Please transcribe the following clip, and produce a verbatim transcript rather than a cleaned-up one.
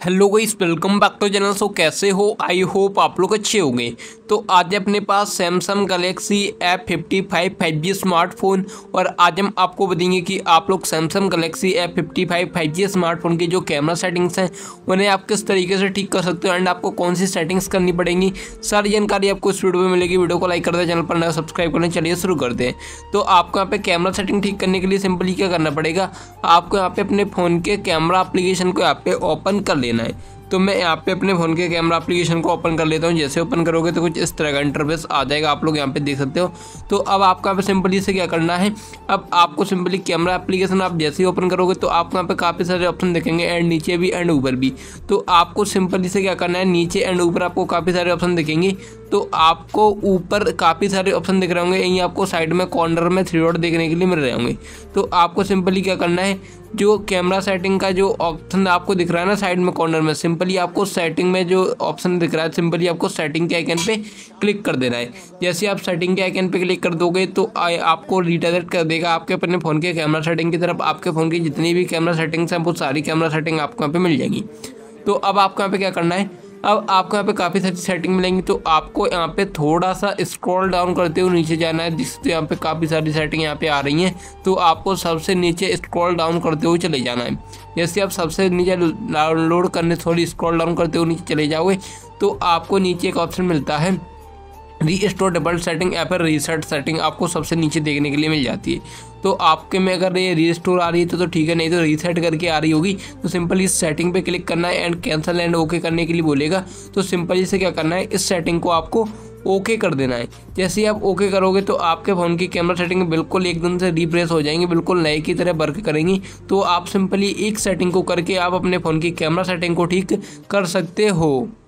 Hello guys, welcome back to channel. So कैसे हो? I hope आप लोग अच्छे होंगे। तो आज अपने पास Samsung Galaxy F fifty five five G smartphone, और आज हम आपको बताएंगे कि आप लोग Samsung Galaxy F fifty five five G smartphone की जो कैमरा सेटिंग्स हैं उन्हें आप किस तरीके से ठीक कर सकते हो एंड आपको कौन सी सेटिंग्स करनी पड़ेंगी। सारी जानकारी आपको इस वीडियो में मिलेगी। वीडियो को लाइक कर दे, चैनल पर नया सब्सक्राइब करना। चलिए शुरू करते हैं। तो आपको यहाँ पे कैमरा सेटिंग ठीक करने के लिए सिंपली क्या करना पड़ेगा, आपको यहाँ पे अपने फ़ोन के कैमरा एप्लीकेशन को यहाँ पे ओपन कर लेना है। तो मैं यहाँ पे अपने फ़ोन के कैमरा एप्लीकेशन को ओपन कर लेता हूँ। जैसे ओपन करोगे तो कुछ इस तरह का इंटरफेस आ जाएगा, आप लोग यहाँ पे देख सकते हो। तो अब आपको यहाँ पे सिंपली से क्या करना है, अब आपको सिंपली कैमरा एप्लीकेशन आप जैसे ही ओपन करोगे तो आपको यहाँ पे काफ़ी सारे ऑप्शन दिखेंगे, एंड नीचे भी एंड ऊपर भी। तो आपको सिंपली से क्या करना है, नीचे एंड ऊपर आपको काफ़ी सारे ऑप्शन दिखेंगे। तो आपको ऊपर काफ़ी सारे ऑप्शन दिख रहे होंगे, यहीं आपको साइड में कॉर्नर में थ्री डॉट देखने के लिए मिल रहे होंगे। तो आपको सिंपली क्या करना है, जो कैमरा सेटिंग का जो ऑप्शन आपको दिख रहा है ना साइड में कॉर्नर में, सिंपली आपको सेटिंग में जो ऑप्शन दिख रहा है सिंपली आपको सेटिंग के आइकन पे क्लिक कर देना है। जैसे आप सेटिंग के आइकन पे क्लिक कर दोगे तो आपको रिडायरेक्ट कर देगा आपके अपने फ़ोन के कैमरा सेटिंग की तरफ। आपके फ़ोन की जितनी भी कैमरा सेटिंग्स हैं वो सारी कैमरा सेटिंग आपको यहाँ पे मिल जाएगी। तो अब आपको यहाँ पे क्या करना है, अब आपको यहाँ पे काफ़ी सारी सेटिंग मिलेंगी। तो आपको यहाँ पे थोड़ा सा स्क्रॉल डाउन करते हुए नीचे जाना है, जिससे यहाँ पे काफ़ी सारी सेटिंग यहाँ पे आ रही हैं। तो आपको सबसे नीचे स्क्रॉल डाउन करते हुए चले जाना है। जैसे आप सबसे नीचे डाउनलोड करने थोड़ी स्क्रॉल डाउन करते हुए नीचे चले जाओगे तो आपको नीचे एक ऑप्शन मिलता है रीस्टोर डिफ़ॉल्ट सेटिंग या फिर रीसेट सेटिंग, आपको सबसे नीचे देखने के लिए मिल जाती है। तो आपके में अगर ये रीस्टोर आ रही है तो, तो ठीक है, नहीं तो रीसेट करके आ रही होगी तो सिंपली इस सेटिंग पे क्लिक करना है एंड कैंसिल एंड ओके करने के लिए बोलेगा। तो सिंपली से क्या करना है, इस सेटिंग को आपको ओके कर देना है। जैसे ही आप ओके करोगे तो आपके फ़ोन की कैमरा सेटिंग बिल्कुल एकदम से रिफ्रेश हो जाएंगी, बिल्कुल नए की तरह वर्क करेंगी। तो आप सिंपली एक सेटिंग को करके आप अपने फ़ोन की कैमरा सेटिंग को ठीक कर सकते हो।